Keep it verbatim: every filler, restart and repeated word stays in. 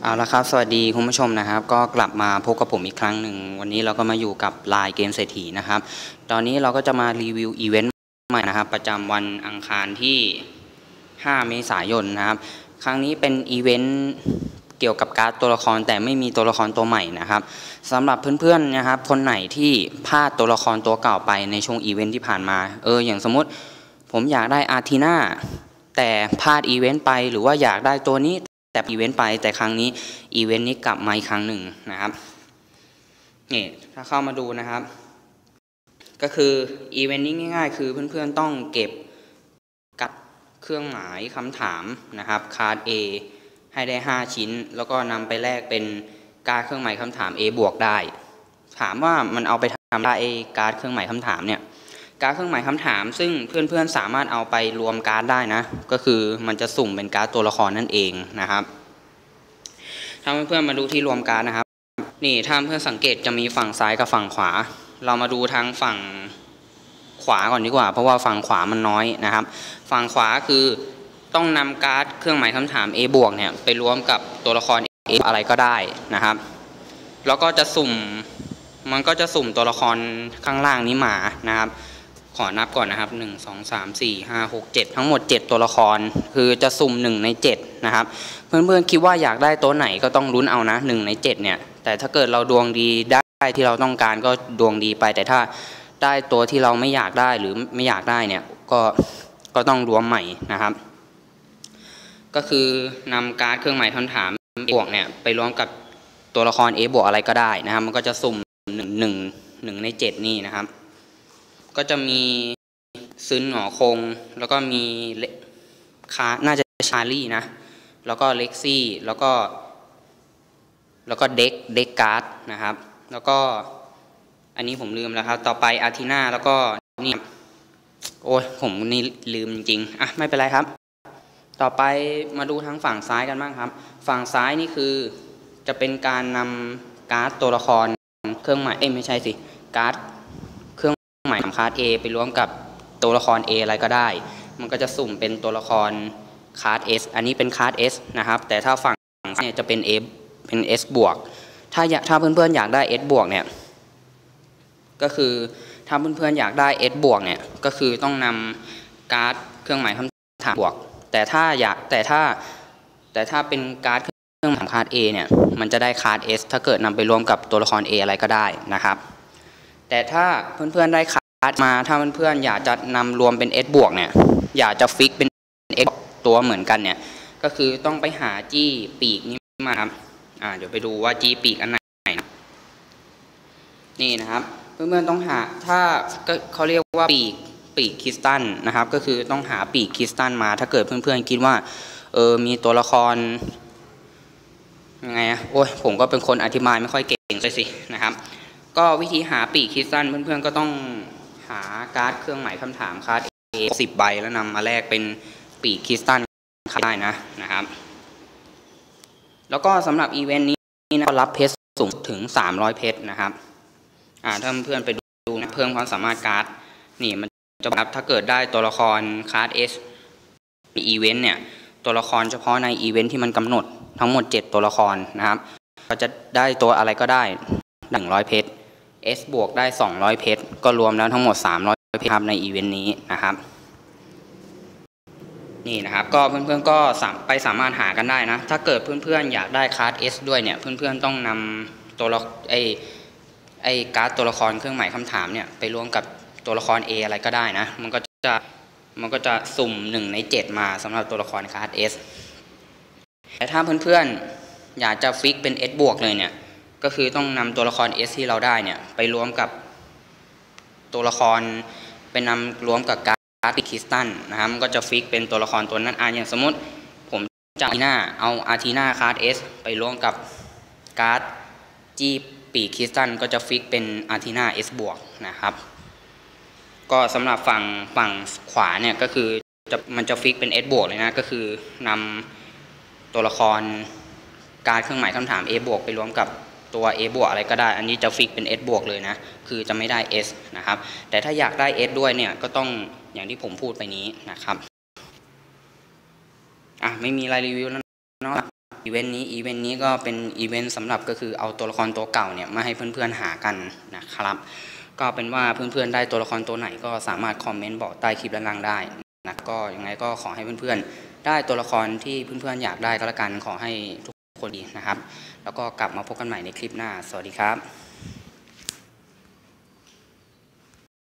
เอาละครับสวัสดีคุณผู้ชมนะครับก็กลับมาพบกับผมอีกครั้งหนึ่งวันนี้เราก็มาอยู่กับไลน์เกมเศรษฐีนะครับตอนนี้เราก็จะมารีวิวอีเวนต์ใหม่นะครับประจำวันอังคารที่ห้าเมษายนนะครับครั้งนี้เป็นอีเวนต์เกี่ยวกับการ์ดตัวละครแต่ไม่มีตัวละครตัวใหม่นะครับสำหรับเพื่อนๆนะครับคนไหนที่พลาดตัวละครตัวเก่าไปในช่วงอีเวนต์ที่ผ่านมาเอออย่างสมมุติผมอยากได้อาร์ทีน่าแต่พลาดอีเวนต์ไปหรือว่าอยากได้ตัวนี้แต่อีเวนต์ไปแต่ครั้งนี้อีเวนต์นี้กลับมาอีกครั้งหนึ่งนะครับนี่ถ้าเข้ามาดูนะครับก็คืออีเวนต์นี้ง่ายๆคือเพื่อนๆต้องเก็บกับเครื่องหมายคำถามนะครับคาร์ด A ให้ได้ห้าชิ้นแล้วก็นำไปแลกเป็นการ์ดเครื่องหมายคำถาม A บวกได้ถามว่ามันเอาไปทำได้การ์ดเครื่องหมายคำถามเนี่ยการ์ดเครื่องหมายคำถามซึ่งเพื่อนๆสามารถเอาไปรวมการ์ดได้นะก็คือมันจะสุ่มเป็นการ์ดตัวละครนั่นเองนะครับถ้าเพื่อนๆมาดูที่รวมการ์ดนะครับนี่ถ้าเพื่อนสังเกตจะมีฝั่งซ้ายกับฝั่งขวาเรามาดูทางฝั่งขวาก่อนดีกว่าเพราะว่าฝั่งขวามันน้อยนะครับฝั่งขวาคือต้องนำการ์ดเครื่องหมายคำถาม A บวกเนี่ยไปรวมกับตัวละคร A อะไรก็ได้นะครับแล้วก็จะสุ่มมันก็จะสุ่มตัวละครข้างล่างนี้มานะครับขอนับก่อนนะครับหนึ่ง สอง สาม สี่ ห้า หก เจ็ดทั้งหมดเจ็ดตัวละครคือจะสุ่มหนึ่งในเจ็ดนะครับเพื่อนๆคิดว่าอยากได้ตัวไหนก็ต้องลุ้นเอานะหนึ่งในเจ็ดเนี่ยแต่ถ้าเกิดเราดวงดีได้ที่เราต้องการก็ดวงดีไปแต่ถ้าได้ตัวที่เราไม่อยากได้หรือไม่อยากได้เนี่ยก็ก็ต้องรวมใหม่นะครับก็คือนำการ์ดเครื่องหมายคำถาม A บวกเนี่ยไปรวมกับตัวละคร A บวกอะไรก็ได้นะครับมันก็จะสุ่มหนึ่งหนึ่งหนึ่งในเจ็ดนี่นะครับก็จะมีซึนหงอคงแล้วก็มีคาน่าจะชารี่นะแล้วก็เล็กซี่แล้วก็แล้วก็เด็กเด็กการ์ดนะครับแล้วก็อันนี้ผมลืมแล้วครับต่อไปอาร์ทีน่าแล้วก็นี่โอ้ยผมนี่ลืมจริงๆอ่ะไม่เป็นไรครับต่อไปมาดูทางฝั่งซ้ายกันบ้างครับฝั่งซ้ายนี่คือจะเป็นการนำการ์ดตัวละครเครื่องหมายเอ้ยไม่ใช่สิการ์ดเครื่องหมายคาร์ด A ไปรวมกับตัวละคร A อะไรก็ได้มันก็จะสุ่มเป็นตัวละครคาร์ด S อันนี้เป็นคาร์ด S นะครับแต่ถ้าฝั่งเนี่ยจะเป็น A เป็น S บวกถ้าอยากถ้าเพื่อนๆอยากได้ S บวกเนี่ยก็คือถ้าเพื่อนๆอยากได้ S บวกเนี่ยก็คือต้องนำการ์ดเครื่องหมายคำถามบวกแต่ถ้าอยากแต่ถ้าแต่ถ้าเป็นการ์ดเครื่องหมายคาร์ด A เนี่ยมันจะได้คาร์ด S ถ้าเกิดนำไปรวมกับตัวละคร A อะไรก็ได้นะครับแต่ถ้าเพื่อนๆได้คาร์ดมาถ้าเพื่อนๆอยากจะนำรวมเป็น S บวกเนี่ยอยากจะฟิกเป็น S ตัวเหมือนกันเนี่ยก็คือต้องไปหาจี้ปีกนี้มาครับอ่าเดี๋ยวไปดูว่าจี้ปีกอันไหนนี่นะครับเพื่อนๆต้องหาถ้าก็เขาเรียกว่าปีกปีกคริสตัลนะครับก็คือต้องหาปีกคริสตัลมาถ้าเกิดเพื่อนๆคิดว่าเออมีตัวละครยังไงอะโอ้ยผมก็เป็นคนอธิบายไม่ค่อยเก่งเลยสินะครับก็วิธีหาปีกคริสตัลเพื่อนๆก็ต้องหาการ์ดเครื่องหมายคำถามคาร์ด A สิบใบแล้วนำมาแลกเป็นปีกคริสตัลได้นะนะครับแล้วก็สำหรับอีเวนต์นี้นะรับเพชรสูงถึงสามร้อยเพชรนะครับอ่าถ้าเพื่อนไปดูนะเพิ่มความสามารถการ์ดนี่มันจะรับถ้าเกิดได้ตัวละครคาร์ด S ในอีเวนต์เนี่ยตัวละครเฉพาะในอีเวนต์ที่มันกำหนดทั้งหมดเจ็ดตัวละครนะครับก็จะได้ตัวอะไรก็ได้หนึ่งร้อยเพชร S บวกได้สองร้อยเพชรก็รวมแล้วทั้งหมดสามร้อยเพชรครับในอีเวนต์นี้นะครับนี่นะครับก็เพื่อนๆก็ไปสามารถหากันได้นะถ้าเกิดเพื่อนๆอยากได้คาร์ด S ด้วยเนี่ยเพื่อนๆต้องนำตัวละไอไอการ์ดตัวละครเครื่องหมายคำถามเนี่ยไปรวมกับตัวละคร A อะไรก็ได้นะมันก็จะมันก็จะสุ่มหนึ่งในเจ็ดมาสำหรับตัวละครคาร์ด S แต่ถ้าเพื่อนๆอยากจะฟิกเป็น S บวกเลยเนี่ยก็คือต้องนำตัวละคร S ที่เราได้เนี่ยไปรวมกับตัวละครไปนำรวมกับการ์ดปีกคริสตัลนะครับมันก็จะฟิกเป็นตัวละครตัวนั้นอ่ะอย่างสมมติผมจะอาร์ทีน่าเอาอาร์ทีน่าคาร์ด S ไปรวมกับการ์ดจีปีกคริสตัลก็จะฟิกเป็นอาร์ทีน่า S บวกนะครับก็สำหรับฝั่งฝั่งขวาเนี่ยก็คือจะมันจะฟิกเป็น S บวกเลยนะก็คือนำตัวละครการ์ดเครื่องหมายคำถาม A บวกไปรวมกับตัว A บวกอะไรก็ได้อันนี้จะฟิกเป็น S บวกเลยนะคือจะไม่ได้ S นะครับแต่ถ้าอยากได้ S ด้วยเนี่ยก็ต้องอย่างที่ผมพูดไปนี้นะครับอ่ะไม่มีอะไรรีวิวแล้วเนาะอีเวนต์นี้อีเวนต์นี้ก็เป็นอีเวนต์สำหรับก็คือเอาตัวละครตัวเก่าเนี่ยมาให้เพื่อนๆหากันนะครับก็เป็นว่าเพื่อนๆได้ตัวละครตัวไหนก็สามารถคอมเมนต์บอกใต้คลิปด้านล่างได้นะก็ยังไงก็ขอให้เพื่อนๆได้ตัวละครที่เพื่อนๆอยากได้ก็แล้วกันขอให้ทุกคนดีนะครับแล้วก็กลับมาพบกันใหม่ในคลิปหน้าสวัสดีครับ